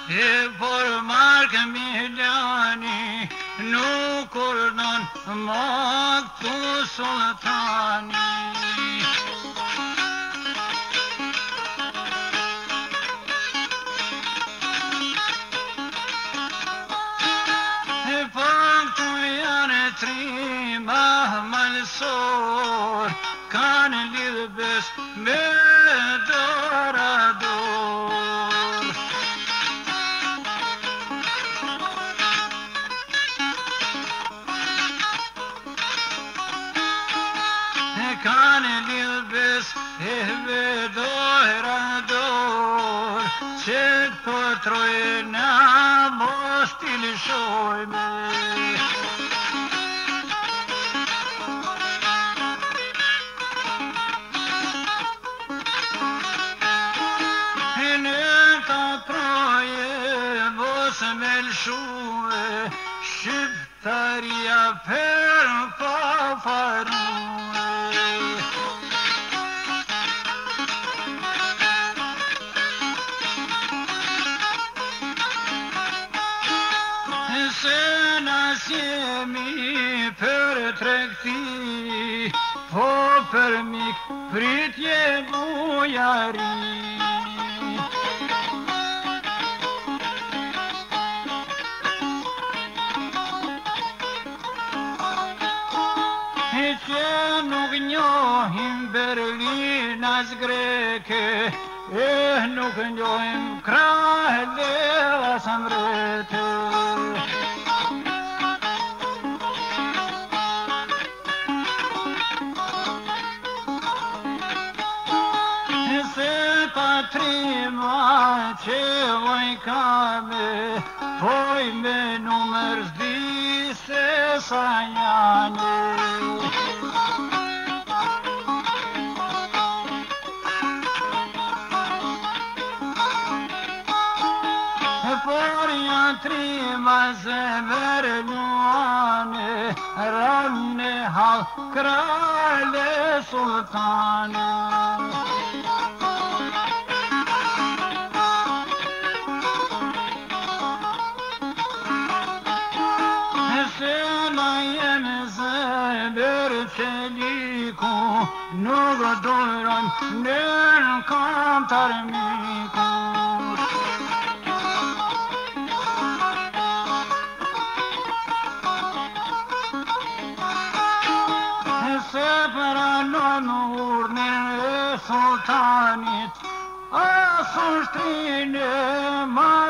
e por mark Milani nukurnan maktu sultani faktu yani tri mahmal sor kan lilbes medorador كان يلبس بدوردور شد بطروينا مستيل شويمي هنتا تروي بوسمل شوي شبتاريا فر فافروي Semi förträckti på för mig fritje bojari nog njohim Berlinas greke nog njohim krahde samrete Prima ce voi came, poi me număr zdise saiane. Poria trima zemer nuane, ranne hal krale sultane. Några dörren den kantar mikor Separa någon ord när sultanit Asor strine